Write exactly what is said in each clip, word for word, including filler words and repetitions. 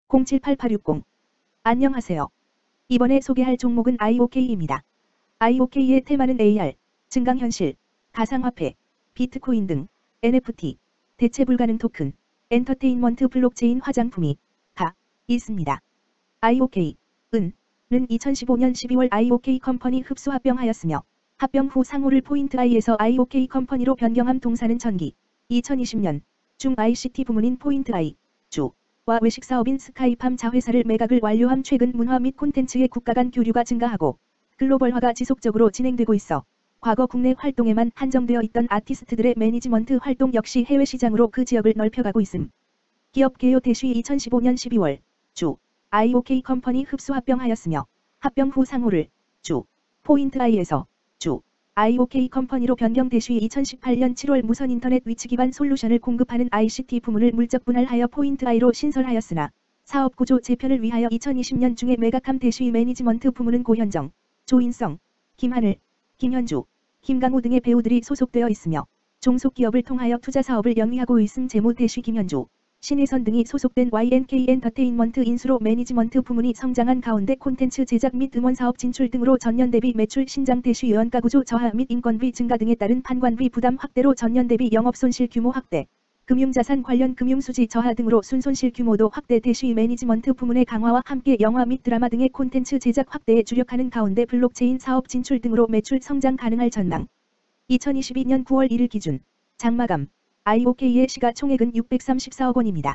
공칠팔팔육공. 안녕하세요. 이번에 소개할 종목은 아이오케이입니다. 아이오케이의 테마는 에이알, 증강현실, 가상화폐, 비트코인 등 엔에프티, 대체 불가능 토큰, 엔터테인먼트 블록체인 화장품이 다 있습니다. 아이오케이, 은, 는 이천십오년 십이월 아이오케이 컴퍼니 흡수 합병하였으며 합병 후 상호를 포인트아이에서 아이오케이 컴퍼니로 변경함. 동사는 전기, 이천이십년 중 아이씨티 부문인 포인트아이, 주, 와 외식사업인 스카이팜 자회사를 매각을 완료함. 최근 문화 및 콘텐츠의 국가 간 교류가 증가하고 글로벌화가 지속적으로 진행되고 있어 과거 국내 활동에만 한정되어 있던 아티스트들의 매니지먼트 활동 역시 해외 시장으로 그 지역을 넓혀가고 있음. 기업 개요 대시 이천십오년 십이월 주 아이오케이 컴퍼니 흡수 합병하였으며 합병 후 상호를 주 포인트아이에서 주 아이오케이 컴퍼니로 변경. 대시 이천십팔년 칠월 무선 인터넷 위치 기반 솔루션을 공급하는 아이씨티 부문을 물적 분할하여 포인트아이로 신설하였으나 사업 구조 재편을 위하여 이천이십년 중에 매각함. 대시 매니지먼트 부문은 고현정, 조인성, 김하늘, 김현주, 김강우 등의 배우들이 소속되어 있으며 종속기업을 통하여 투자 사업을 영위하고 있음. 재무 대시 김현주, 신혜선 등이 소속된 와이엔케이 엔터테인먼트 인수로 매니지먼트 부문이 성장한 가운데 콘텐츠 제작 및 음원 사업 진출 등으로 전년 대비 매출 신장. 대시 원가 구조 저하 및 인건비 증가 등에 따른 판관비 부담 확대로 전년 대비 영업손실 규모 확대, 금융자산 관련 금융수지 저하 등으로 순손실 규모도 확대. 대시 매니지먼트 부문의 강화와 함께 영화 및 드라마 등의 콘텐츠 제작 확대에 주력하는 가운데 블록체인 사업 진출 등으로 매출 성장 가능할 전망. 이천이십이년 구월 일일 기준 장마감 아이오케이의 시가총액은 육백삼십사억 원입니다.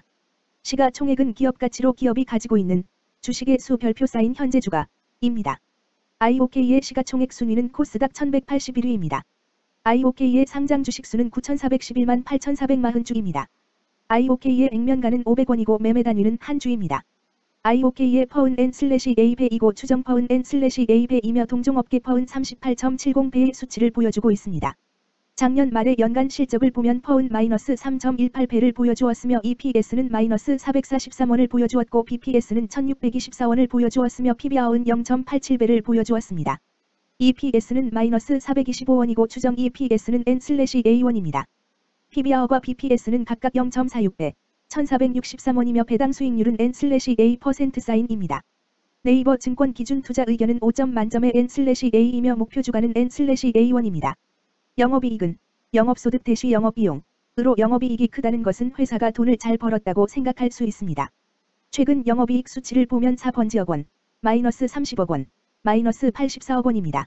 시가총액은 기업가치로 기업이 가지고 있는 주식의 수 별표 쌓인 현재 주가입니다. 아이오케이의 시가총액 순위는 코스닥 천백팔십일 위입니다. 아이오케이의 상장 주식수는 구천사백십일만 팔천사백사십 주입니다. 아이오케이의 액면가는 오백 원이고 매매 단위는 한 주입니다. 아이오케이의 퍼은 엔 슬래시 에이 배이고 추정 퍼은 엔 슬래시 에이 배이며 동종업계 퍼은 삼십팔 점 칠십 배의 수치를 보여주고 있습니다. 작년 말의 연간 실적을 보면 퍼은 마이너스 삼 점 일팔 배를 보여주었으며 이피에스는 마이너스 사백사십삼 원을 보여주었고 비피에스는 천육백이십사 원을 보여주었으며 피비알은 영 점 팔칠 배를 보여주었습니다. 이피에스는 마이너스 사백이십오 원이고 추정 이피에스는 엔 슬래시 에이 원입니다. 피비알과 비피에스는 각각 영 점 사육 배, 천사백육십삼 원이며 배당 수익률은 엔 슬래시 에이 퍼센트 사인입니다. 네이버 증권 기준 투자 의견은 오 점 만점의 엔 슬래시 에이이며 목표 주가는 엔 슬래시 에이 원입니다. 영업이익은 영업소득 대시 영업비용으로 영업이익이 크다는 것은 회사가 돈을 잘 벌었다고 생각할 수 있습니다. 최근 영업이익 수치를 보면 사 번지억 원, 마이너스 삼십억 원, 마이너스 팔십사억 원입니다.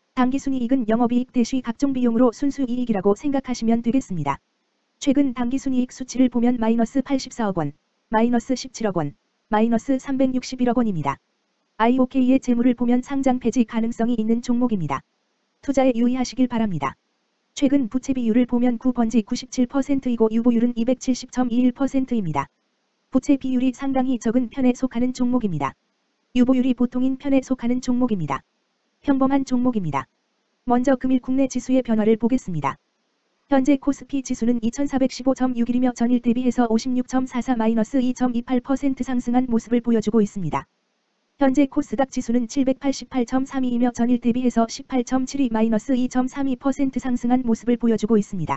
당기순이익은 영업이익 대시 각종 비용으로 순수이익이라고 생각하시면 되겠습니다. 최근 당기순이익 수치를 보면 마이너스 팔십사억 원, 마이너스 십칠억 원, 마이너스 삼백육십일억 원입니다. 아이오케이의 재물을 보면 상장 폐지 가능성이 있는 종목입니다. 투자에 유의하시길 바랍니다. 최근 부채 비율을 보면 구 번지 구십칠 퍼센트이고 유보율은 이백칠십 점 이일 퍼센트입니다. 부채 비율이 상당히 적은 편에 속하는 종목입니다. 유보율이 보통인 편에 속하는 종목입니다. 평범한 종목입니다. 먼저 금일 국내 지수의 변화를 보겠습니다. 현재 코스피 지수는 이천사백십오 점 육일이며 전일 대비해서 오십육 점 사사 마이너스 이 점 이팔 퍼센트 상승한 모습을 보여주고 있습니다. 현재 코스닥 지수는 칠백팔십팔 점 삼이이며 전일 대비해서 십팔 점 칠이 마이너스 이 점 삼이 퍼센트 상승한 모습을 보여주고 있습니다.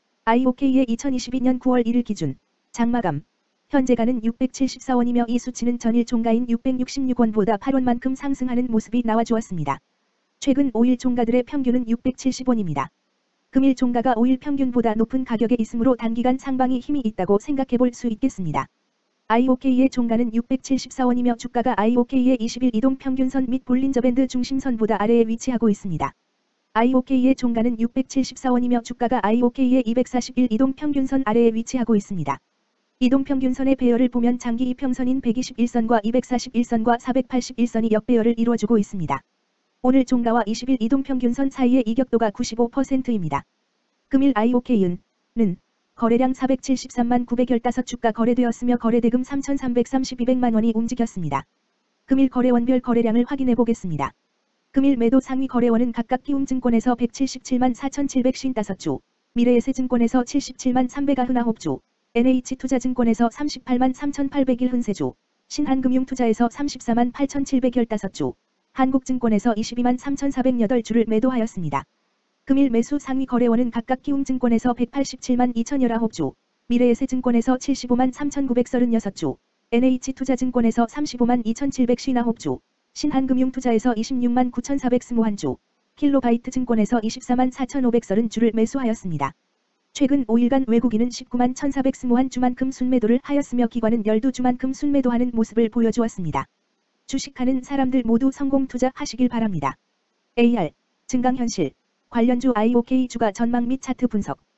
아이오케이의 이천이십이년 구월 일일 기준 장마감 현재가는 육백칠십사 원이며 이 수치는 전일 종가인 육백육십육 원보다 팔 원만큼 상승하는 모습이 나와주었습니다. 최근 오 일 종가들의 평균은 육백칠십 원입니다. 금일 종가가 오 일 평균보다 높은 가격에 있으므로 단기간 상방이 힘이 있다고 생각해 볼 수 있겠습니다. 아이오케이의 종가는 육백칠십사 원이며 주가가 아이오케이의 이십일 이동평균선 및 볼린저밴드 중심선보다 아래에 위치하고 있습니다. 아이오케이의 종가는 육백칠십사 원이며 주가가 아이오케이의 이백사십일 이동평균선 아래에 위치하고 있습니다. 이동평균선의 배열을 보면 장기 이평선인 백이십일 선과 이백사십일 선과 사백팔십일 선이 역배열을 이루어주고 있습니다. 오늘 종가와 이십일 이동평균선 사이의 이격도가 구십오 퍼센트입니다. 금일 아이오케이은 는 거래량 사백칠십삼만 구백십오 주가 거래되었으며 거래대금 삼천삼백삼십이백만 원이 움직였습니다. 금일 거래원별 거래량을 확인해 보겠습니다. 금일 매도 상위 거래원은 각각 키움증권에서 백칠십칠만 사천칠백오십오 주, 미래에셋증권에서 칠십칠만 삼백구십구 주, 엔에이치투자증권에서 삼십팔만 삼천팔백십삼 주, 신한금융투자에서 삼십사만 팔천칠백십오 주, 한국증권에서 이십이만 삼천사백팔 주를 매도하였습니다. 금일 매수 상위 거래원은 각각 키움증권에서 백팔십칠만 이천십구 주, 미래에셋증권에서 칠십오만 삼천구백삼십육 주, 엔에이치투자증권에서 삼십오만 이천칠백오십구 주, 신한금융투자에서 이십육만 구천사백이십일 주, 킬로바이트증권에서 이십사만 사천오백삼십 주를 매수하였습니다. 최근 오 일간 외국인은 십구만 천사백이십일 주만큼 순매도를 하였으며 기관은 십이 주만큼 순매도하는 모습을 보여주었습니다. 주식하는 사람들 모두 성공 투자하시길 바랍니다. 에이알, 증강현실, 관련주 아이오케이 주가 전망 및 차트 분석.